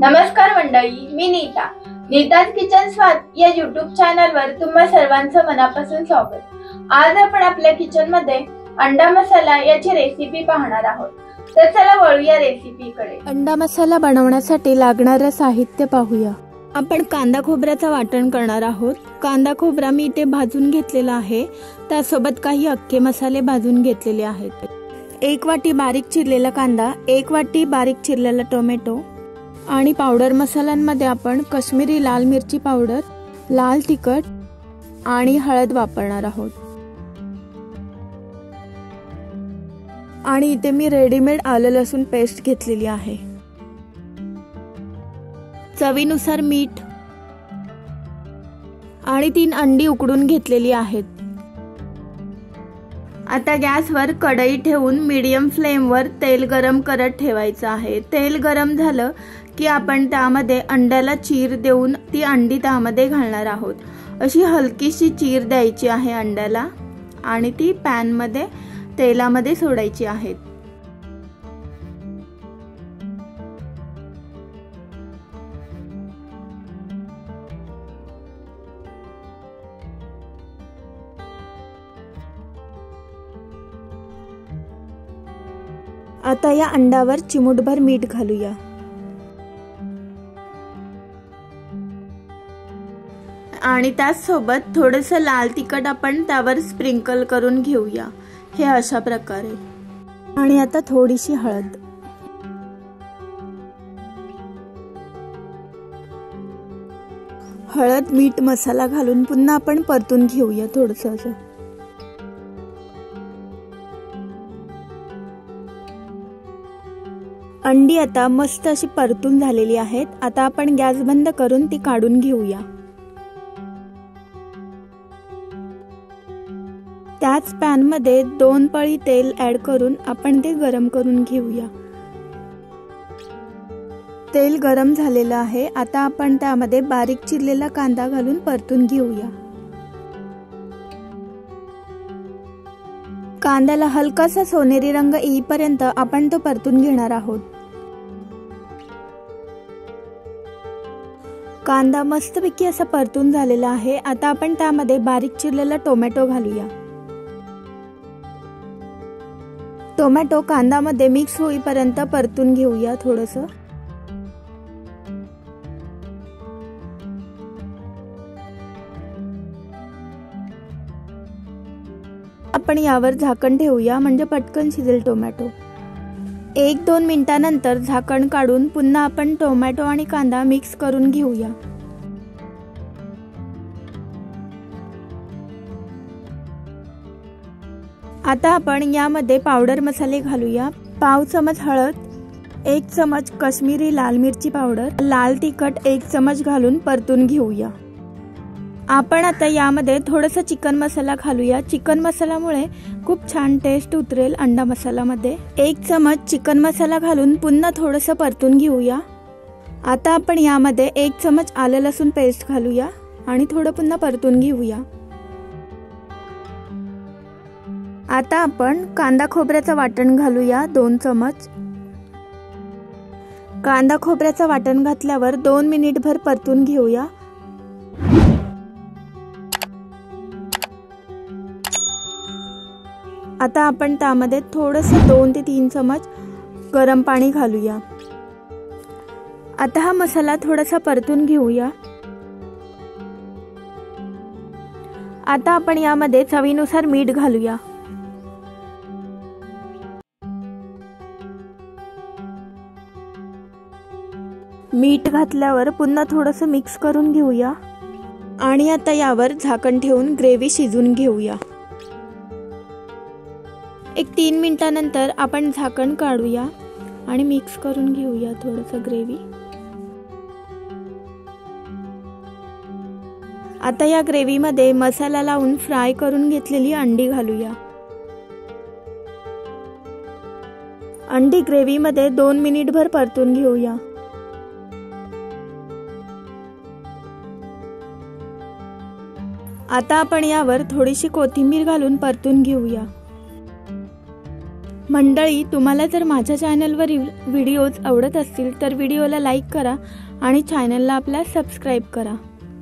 नमस्कार मंडळी, मी नीताज किचन स्वाद या YouTube चॅनलवर तुम्हा सर्वांचं मनापासून स्वागत। आज आपण आपल्या किचन मध्ये अंडा मसाला याची रेसिपी पाहणार आहोत। तर चला वळूया रेसिपीकडे। अंडा मसाला बनवण्यासाठी लागणारे साहित्य पाहूया। आपण कांदा खोबऱ्याचं वाटण करणार आहोत। कांदा खोबरा मी इथे भाजून घेतलेला आहे, त्यासोबत काही अख्खे मसाले भाजून घेतलेले आहेत। 1 वाटी बारीक चिरलेला कांदा, 1 वाटी बारीक चिरलेला टोमॅटो आणि पावडर मसाल्यांमध्ये आपण काश्मीरी लाल मिरची पावडर, लाल तिखट आणि हळद वापरणार आहोत। आणि इथे मी रेडीमेड आलं लसूण पेस्ट घेतलेली आहे। चवीनुसार मीठ आणि 3 अंडी उकडून घेतलेली आहेत। आता गॅसवर कढई ठेवून मीडियम फ्लेमवर तेल गरम करत ठेवायचं आहे। तेल गरम झालं की आपण त्यामध्ये अंड्याला चीर देऊन ती अंडी त्यामध्ये घालणार आहोत। अशी हलकीशी चीर द्यायची आहे अंड्याला आणि ती पॅन मध्ये तेलामध्ये सोडायची आहेत। आता या अंड्यावर चिमूटभर मीठ घालूया आणि त्यासोबत थोडंसं लाल तिखट आपण त्यावर स्प्रिंकल करून घेऊया, हे अशा प्रकारे। आणि आता थोडीशी हळद, मीठ मसाला घालून पुन्हा आपण परतून घेऊया थोडंसं असं। अंडी आता मस्त अशी परतून झालेली आहेत। आता आपण गॅस बंद करून ती काढून घेऊया। त्याच पॅन मध्ये 2 पळी तेल ऍड करून आपण ते गरम करून घेऊया। तेल गरम झालेलं आहे। आता आपण त्यामध्ये बारीक चिरलेला कांदा घालून परतून घेऊया। कांद्याला हलकासा सोनेरी रंग येईपर्यंत आपण तो परतून घेणार आहोत। कांदा मस्तपैकी असा परतून झालेला आहे। आता आपण त्यामध्ये बारीक चिरलेला टोमॅटो घालूया। टोमॅटो कांद्यामध्ये मिक्स होईपर्यंत परतून घेऊया थोडंसं। आपण यावर झाकण ठेवूया, म्हणजे पटकन शिजेल टोमॅटो। 1-2 मिनिटांनंतर झाकण काढून पुन्हा आपण टोमॅटो आणि कांदा मिक्स करून घेऊया। आता आपण यामध्ये पावडर मसाले घालूया। पाव चमच हळद, 1 चमच काश्मीरी लाल मिरची पावडर, लाल तिखट 1 चमच घालून परतून घेऊया। आपण आता यामध्ये थोडासा चिकन मसाला घालूया। चिकन मसाल्यामुळे खूप छान टेस्ट उतरेल अंडा मसाल्यामध्ये। 1 चमच चिकन मसाला घालून पुन्हा थोडंसं परतून घेऊया। आता आपण यामध्ये 1 चमच आलं लसूण पेस्ट घालूया आणि थोडं पुन्हा परतून घेऊया। आता आपण कांदा खोबऱ्याचं वाटण घालूया 2 चमच। कांदा खोबऱ्याचं वाटण घातल्यावर 2 मिनिटभर परतून घेऊया। आता आपण त्यामध्ये थोडंसं 2 ते 3 चमच गरम पाणी घालूया। आता हा मसाला थोडासा परतून घेऊया। आता आपण यामध्ये चवीनुसार मीठ घालूया। मीठ घातल्यावर पुन्हा थोडंसं मिक्स करून घेऊया आणि आता यावर झाकण ठेवून ग्रेव्ही शिजून घेऊया। 3 मिनिटांनंतर आपण झाकण काढूया आणि मिक्स करून घेऊया थोडंसं ग्रेव्ही। आता या ग्रेव्ही मध्ये मसाला लावून फ्राय करून घेतलेली अंडी घालूया। अंडी ग्रेव्ही मध्ये 2 मिनिटभर परतून घेऊया। आता आपण यावर थोडीशी कोथिंबीर घालून परतून घेऊया। मंडळी, तुम्हाला जर माझ्या चॅनलवरील व्हिडिओज आवडत असतील तर व्हिडिओला लाईक करा आणि चॅनलला आपल्या सबस्क्राईब करा।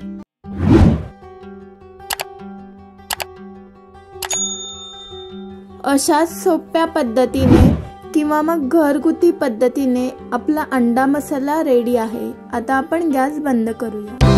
अशाच सोप्या पद्धतीने किंवा मग घरगुती पद्धतीने आपला अंडा मसाला रेडी आहे। आता आपण गॅस बंद करूया।